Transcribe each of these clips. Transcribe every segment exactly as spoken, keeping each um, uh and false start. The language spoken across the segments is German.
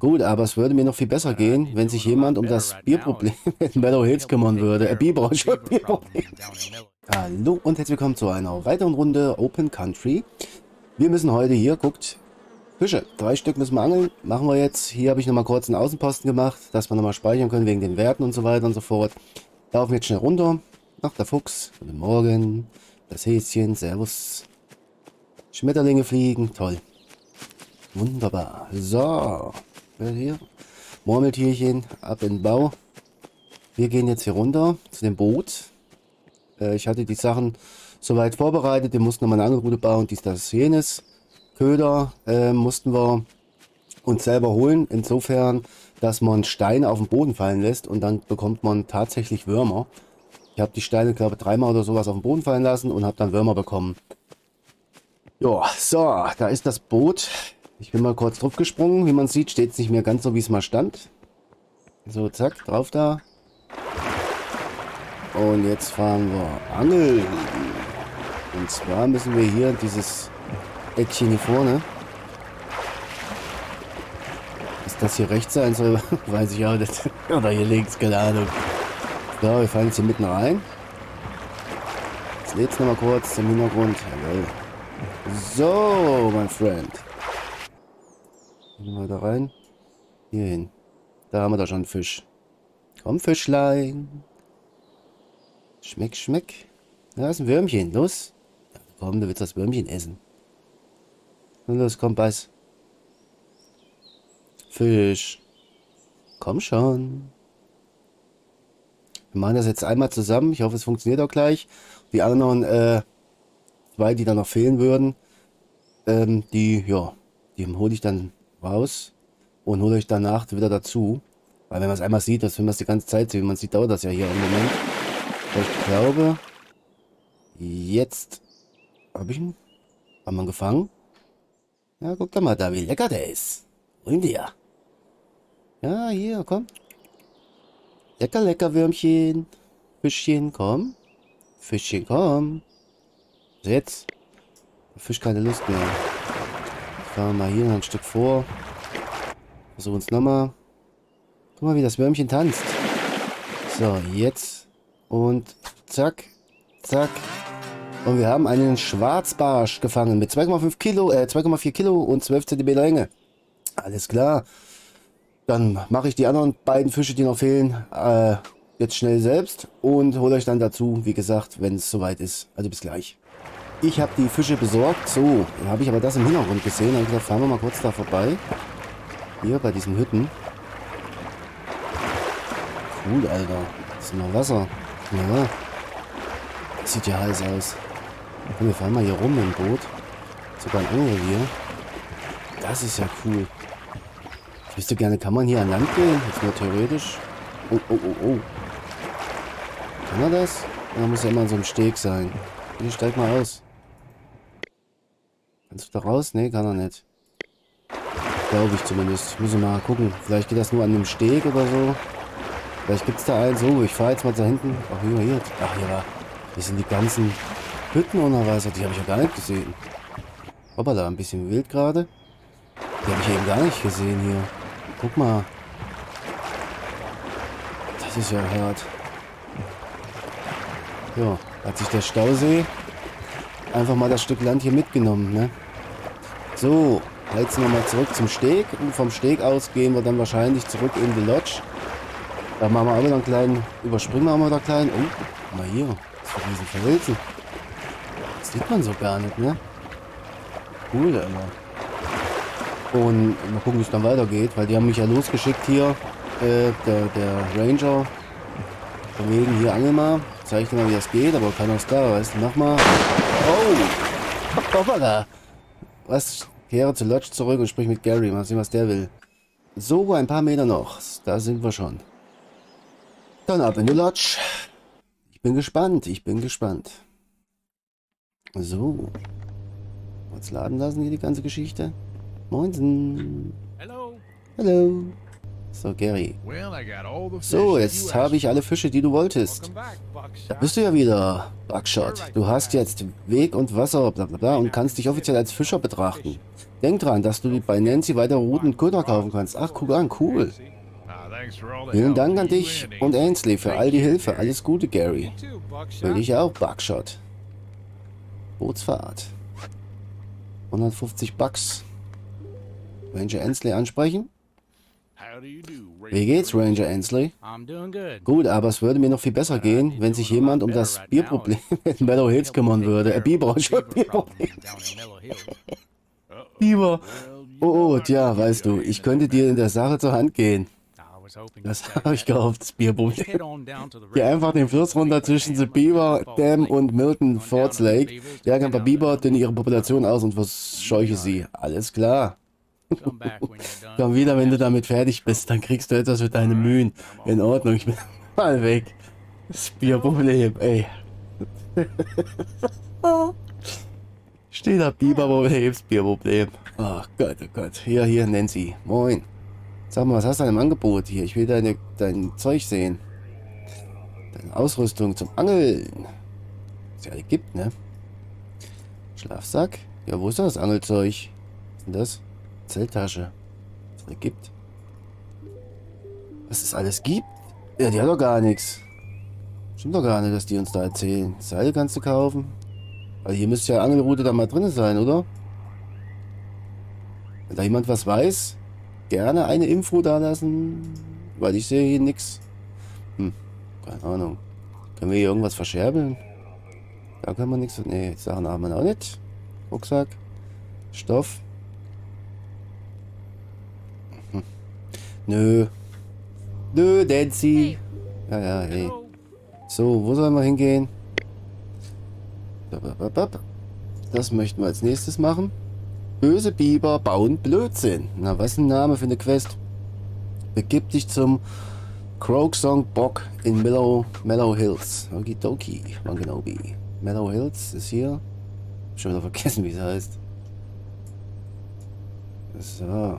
Gut, aber es würde mir noch viel besser gehen, wenn sich jemand um das Bierproblem in Meadow Hills kümmern würde. Äh, Bierbranche, Bierproblem. Hallo und herzlich willkommen zu einer weiteren Runde Open Country. Wir müssen heute hier, guckt, Fische. Drei Stück müssen wir angeln. Machen wir jetzt. Hier habe ich nochmal kurz einen Außenposten gemacht, dass wir nochmal speichern können wegen den Werten und so weiter und so fort. Laufen jetzt schnell runter. Ach, der Fuchs. Guten Morgen. Das Häschen. Servus. Schmetterlinge fliegen. Toll. Wunderbar. So. Hier. Murmeltierchen. Ab in den Bau. Wir gehen jetzt hier runter zu dem Boot. Äh, ich hatte die Sachen soweit vorbereitet. Wir mussten nochmal eine Angelrute bauen. Dies, das, jenes. Köder äh, mussten wir uns selber holen. Insofern, dass man Steine auf den Boden fallen lässt und dann bekommt man tatsächlich Würmer. Ich habe die Steine, glaube ich, dreimal oder sowas auf den Boden fallen lassen und habe dann Würmer bekommen. Ja, so, da ist das Boot. Ich bin mal kurz drauf gesprungen. Wie man sieht, steht es nicht mehr ganz so, wie es mal stand. So, zack, drauf da. Und jetzt fahren wir angeln. Und zwar müssen wir hier dieses Eckchen hier vorne. Dass das hier rechts sein soll, weiß ich auch nicht. Oder hier links, keine Ahnung. So, wir fahren jetzt hier mitten rein. Jetzt lädt es nochmal kurz im Hintergrund. Jawohl. So, mein Freund. Gehen wir da rein. Hier hin. Da haben wir doch schon einen Fisch. Komm, Fischlein. Schmeck, schmeck. Da ist ein Würmchen. Los. Ja, komm, du willst das Würmchen essen. Und los, komm, beiß. Fisch. Komm schon. Wir machen das jetzt einmal zusammen. Ich hoffe, es funktioniert auch gleich. Die anderen äh, zwei, die da noch fehlen würden, ähm, die, ja, die hole ich dann raus und hole euch danach wieder dazu. Weil wenn man es einmal sieht, das wenn man es die ganze Zeit sieht, wie man sieht, dauert das ja hier im Moment. Aber ich glaube, jetzt habe ich ihn. Haben wir ihn gefangen? Ja, guck doch mal da, wie lecker der ist. Hol dir. Ja, hier, komm. Lecker, lecker, Würmchen. Fischchen, komm. Fischchen, komm. Jetzt. Der Fisch keine Lust mehr. Fahren wir mal hier noch ein Stück vor. Versuchen es nochmal. Guck mal, wie das Würmchen tanzt. So, jetzt. Und zack. Zack. Und wir haben einen Schwarzbarsch gefangen mit zwei Komma fünf Kilo, äh, zwei Komma vier Kilo und zwölf Zentimeter Länge. Alles klar. Dann mache ich die anderen beiden Fische, die noch fehlen, äh, jetzt schnell selbst und hole euch dann dazu, wie gesagt, wenn es soweit ist. Also bis gleich. Ich habe die Fische besorgt. So, dann habe ich aber das im Hintergrund gesehen. Dann habe ich gesagt, fahren wir mal kurz da vorbei. Hier bei diesen Hütten. Cool, Alter. Das ist noch Wasser. Ja. Das sieht ja heiß aus. Komm, wir fahren mal hier rum im Boot. Sogar ein Angelrevier. Das ist ja cool. Ich wüsste gerne, kann man hier an Land gehen? Jetzt nur theoretisch. Oh, oh, oh, oh. Kann er das? Oder muss er immer an so einem Steg sein? Hier, steig mal aus. Kannst du da raus? Nee, kann er nicht. Glaube ich zumindest. Muss ich mal gucken. Vielleicht geht das nur an einem Steg oder so. Vielleicht gibt es da einen. So, ich fahre jetzt mal da hinten. Ach, hier, hier. Ach, hier war. Hier sind die ganzen Hütten unter Wasser. Die habe ich ja gar nicht gesehen. Hoppala, ein bisschen wild gerade. Die habe ich eben gar nicht gesehen hier. Guck mal. Das ist ja hart. Ja, hat sich der Stausee einfach mal das Stück Land hier mitgenommen, ne? So, jetzt nochmal zurück zum Steg. Und vom Steg aus gehen wir dann wahrscheinlich zurück in die Lodge. Da machen wir auch wieder einen kleinen, überspringen wir auch mal da kleinen. Oh, guck mal hier. Das ist riesen Verwälzen. Das sieht man so gar nicht, ne? Cool, Alter. Und mal gucken, wie es dann weitergeht, weil die haben mich ja losgeschickt hier. Äh, der, der Ranger. Von wegen, hier angel mal. Zeig dir mal, wie das geht, aber keiner ist da, weißt du, mach mal. Oh! Hoppala! Was? Kehre zur Lodge zurück und sprich mit Gary. Mal sehen, was der will. So, ein paar Meter noch. Da sind wir schon. Dann ab in die Lodge. Ich bin gespannt, ich bin gespannt. So. Jetzt laden lassen hier die ganze Geschichte. Moinsen. Hello. Hallo. So, Gary. So, jetzt habe ich alle Fische, die du wolltest. Da bist du ja wieder, Buckshot. Du hast jetzt Weg und Wasser, bla bla bla, und kannst dich offiziell als Fischer betrachten. Denk dran, dass du bei Nancy weitere Routen und Kutter kaufen kannst. Ach, guck an, cool. Vielen Dank an dich und Ainsley für all die Hilfe. Alles Gute, Gary. Für dich auch, Buckshot. Bootsfahrt. hundertfünfzig Bucks. Ranger Ainsley ansprechen? Wie geht's, Ranger Ainsley? Gut, aber es würde mir noch viel besser gehen, wenn sich jemand um das Bierproblem in Meadow Hills kümmern würde. Äh, Biber, schon Bierproblem. Biber. Oh, oh, tja, weißt du, ich könnte dir in der Sache zur Hand gehen. Das habe ich gehofft, das Bierproblem. Geh einfach den Fluss runter zwischen The Beaver Dam und Milton Fords Lake. Jage ein paar Biber, dünne ihre Population aus und verscheuche sie. Alles klar. Komm wieder, wenn du damit fertig bist, dann kriegst du etwas für deine Mühen. In Ordnung, ich bin mal weg. Das Bierproblem, ey. Steht da Biberproblem, das Bierproblem. Ach Gott, oh Gott. Hier, hier, Nancy. Moin. Sag mal, was hast du denn im Angebot hier? Ich will deine, dein Zeug sehen. Deine Ausrüstung zum Angeln. Was ja alle gibt, ne? Schlafsack. Ja, wo ist das Angelzeug? Was ist denn das? Zelttasche. Was es gibt. Was es alles gibt? Ja, die hat doch gar nichts. Stimmt doch gar nicht, dass die uns da erzählen. Seile kannst du kaufen. Also hier müsste ja Angelroute da mal drin sein, oder? Wenn da jemand was weiß, gerne eine Info da lassen. Weil ich sehe hier nichts. Hm, keine Ahnung. Können wir hier irgendwas verscherbeln? Da kann man nichts. Ne, Sachen haben wir auch nicht. Rucksack. Stoff. Hm. Nö. Nö, Nancy. Ja, ja, hey. So, wo sollen wir hingehen? Das möchten wir als nächstes machen. Böse Biber bauen Blödsinn. Na, was ein Name für eine Quest. Begib dich zum Croaksong Bog in Mellow, Mellow Hills. Okidoki, Wangenobi. Mellow Hills ist hier. Hab schon wieder vergessen, wie es heißt. So.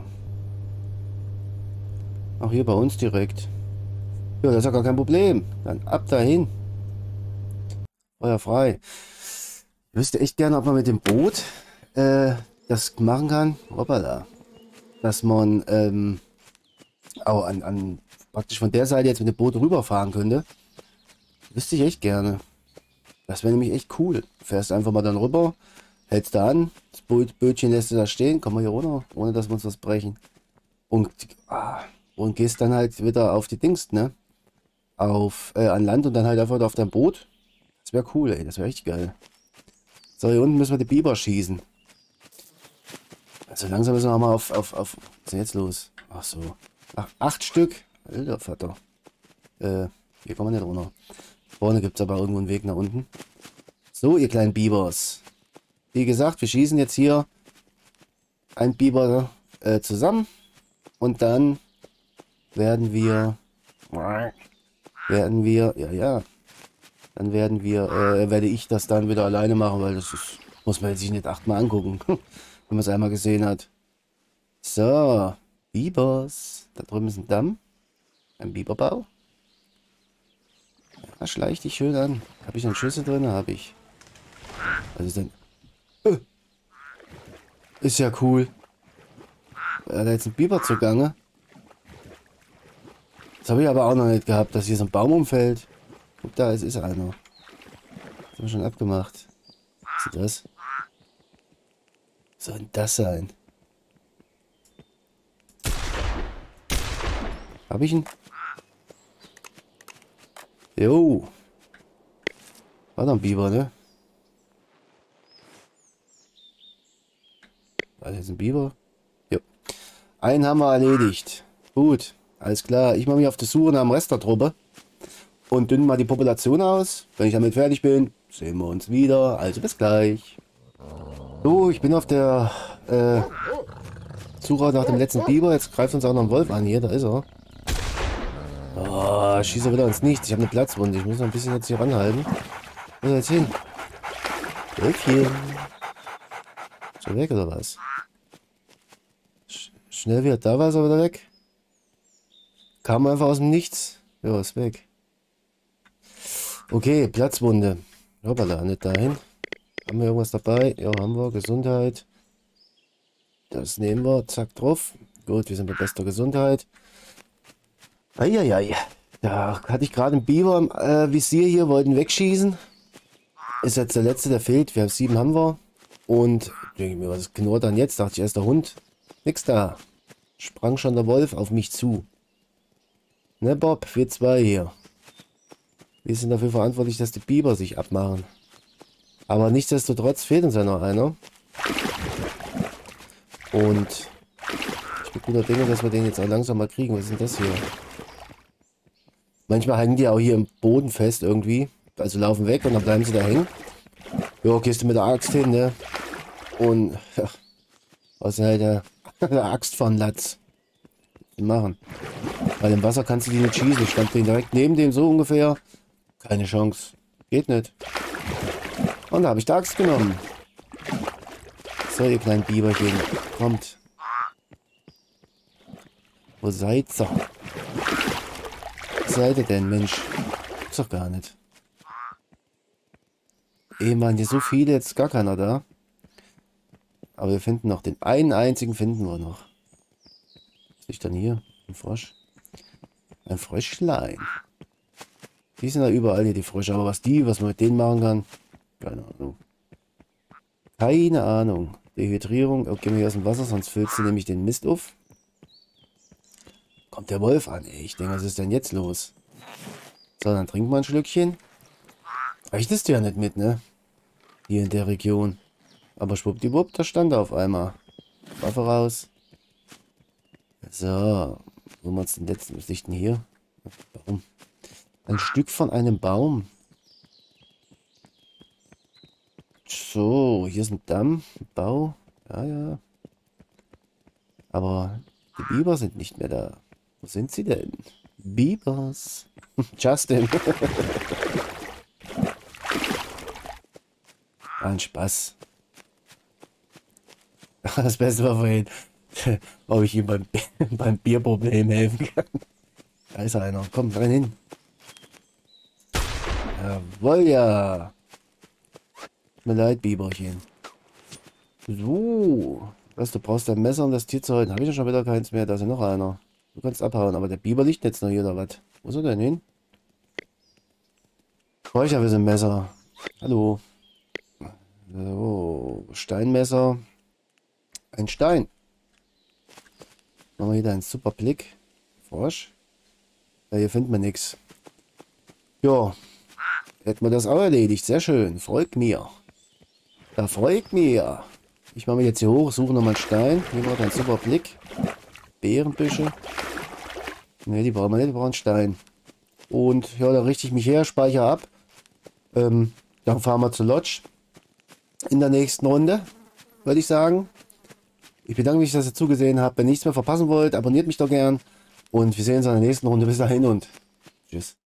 Auch hier bei uns direkt. Ja, das ist ja gar kein Problem. Dann ab dahin. Feuer frei. Ich wüsste echt gerne, ob man mit dem Boot äh, das machen kann. Hoppala. Dass man ähm, auch an, an praktisch von der Seite jetzt mit dem Boot rüberfahren könnte. Wüsste ich echt gerne. Das wäre nämlich echt cool. Du fährst einfach mal dann rüber, hältst da an, das Boot, Bötchen lässt du da stehen, komm mal hier runter, ohne dass wir uns was brechen. Und, ah, und gehst dann halt wieder auf die Dings, ne? Auf, äh, an Land und dann halt einfach auf dein Boot. Das wäre cool, ey, das wäre echt geil. So, hier unten müssen wir die Biber schießen. Also langsam müssen wir mal auf, auf, auf, was ist denn jetzt los? Ach so. Ach, acht Stück. Alter Vater. Äh, hier kommen wir nicht runter. Vorne gibt es aber irgendwo einen Weg nach unten. So, ihr kleinen Bibers. Wie gesagt, wir schießen jetzt hier ein Biber äh, zusammen. Und dann werden wir, werden wir, ja, ja, dann werden wir, äh, werde ich das dann wieder alleine machen, weil das ist, muss man sich nicht achtmal angucken, wenn man es einmal gesehen hat. So, Bibers. Da drüben ist ein Damm. Ein Biberbau. Ja, schleich dich schön an. Habe ich noch Schüsse drin? Habe ich. Was ist denn? Äh. Ist ja cool. Da hat jetzt ein Biber zugange. Das habe ich aber auch noch nicht gehabt, dass hier so ein Baum umfällt. Guck da, es ist einer. Das haben wir schon abgemacht. Was ist das? Was soll denn das sein? Habe ich ihn? Jo. War doch ein Biber, ne? War das jetzt ein Biber? Jo. Einen haben wir erledigt. Gut. Alles klar. Ich mache mich auf die Suche nach dem Rest der Truppe. Und dünne mal die Population aus. Wenn ich damit fertig bin, sehen wir uns wieder. Also bis gleich. So, ich bin auf der äh, Suche nach dem letzten Biber. Jetzt greift uns auch noch ein Wolf an hier. Da ist er. Oh, schieße wieder ins Nichts. Ich habe eine Platzwunde. Ich muss noch ein bisschen jetzt hier ranhalten. Wo ist er jetzt hin? Wölfchen. Schon weg oder was? Sch schnell wieder da war, ist er wieder weg. Kam einfach aus dem Nichts. Ja, ist weg. Okay, Platzwunde. Hoppala, nicht dahin. Haben wir irgendwas dabei? Ja, haben wir. Gesundheit. Das nehmen wir. Zack, drauf. Gut, wir sind bei bester Gesundheit. Eieiei. Da hatte ich gerade einen Biber im äh, Visier hier, wollten wegschießen. Ist jetzt der letzte, der fehlt. Wir haben sieben, haben wir. Und denke ich mir, was knurrt dann jetzt? Dachte ich, erst der Hund. Nix da. Sprang schon der Wolf auf mich zu. Ne, Bob? Wir zwei hier. Wir sind dafür verantwortlich, dass die Biber sich abmachen. Aber nichtsdestotrotz fehlt uns ja noch einer. Und ich bin guter Dinge, dass wir den jetzt auch langsam mal kriegen. Was ist denn das hier? Manchmal hängen die auch hier im Boden fest irgendwie. Also laufen weg und dann bleiben sie da hängen. Ja, gehst du mit der Axt hin, ne? Und ja, was ist halt der, der Axt von Latz. Machen. Weil im Wasser kannst du die nicht schießen. Ich stand direkt neben dem so ungefähr. Keine Chance. Geht nicht. Und da habe ich die Axt genommen. So, ihr kleinen Biberchen. Kommt. Wo seid ihr? Wo seid ihr denn, Mensch? Ist doch gar nicht. Eh, man, hier so viele, jetzt gar keiner da. Aber wir finden noch den einen einzigen finden wir noch. Was ist dann hier? Ein Frosch. Ein Fröschlein. Die sind ja überall hier, die Frösche. Aber was die, was man mit denen machen kann, keine Ahnung. Keine Ahnung. Dehydrierung. Okay, geh mir aus dem Wasser, sonst füllst du nämlich den Mist auf. Kommt der Wolf an. Ey, ich denke, was ist denn jetzt los? So, dann trinken wir ein Schlückchen. Reichtest du ja nicht mit, ne? Hier in der Region. Aber schwuppdiwupp, da stand er auf einmal. Waffe raus. So. Wo haben wir uns den letzten Sichten hier? Warum? Ein Stück von einem Baum. So, hier ist ein Damm, ein Bau. Ja, ja. Aber die Biber sind nicht mehr da. Wo sind sie denn? Bibers. Justin. Ein Spaß. Das Beste war vorhin, ob ich ihm beim, beim Bierproblem helfen kann. Da ist einer. Komm, rein hin. Jawohl, ja. Tut mir leid, Biberchen. So. Was, du brauchst ein Messer, um das Tier zu halten. Habe ich ja schon wieder keins mehr. Da ist ja noch einer. Du kannst abhauen, aber der Biber liegt jetzt noch hier, oder was? Wo ist er denn hin? Brauche ich ja ein Messer. Hallo. So. Steinmesser. Ein Stein. Machen wir wieder einen super Blick. Frosch. Ja, hier finden wir nichts. Ja. Hätten wir das auch erledigt. Sehr schön. Folgt mir. Da folgt mir. Ich mache mich jetzt hier hoch, suche nochmal einen Stein. Hier war ein super Blick. Beerenbüsche. Ne, die brauchen wir nicht, die brauchen einen Stein. Und ja, da richte ich mich her, speichere ab. Ähm, dann fahren wir zur Lodge. In der nächsten Runde, würde ich sagen. Ich bedanke mich, dass ihr zugesehen habt. Wenn ihr nichts mehr verpassen wollt, abonniert mich doch gern. Und wir sehen uns in der nächsten Runde. Bis dahin und tschüss.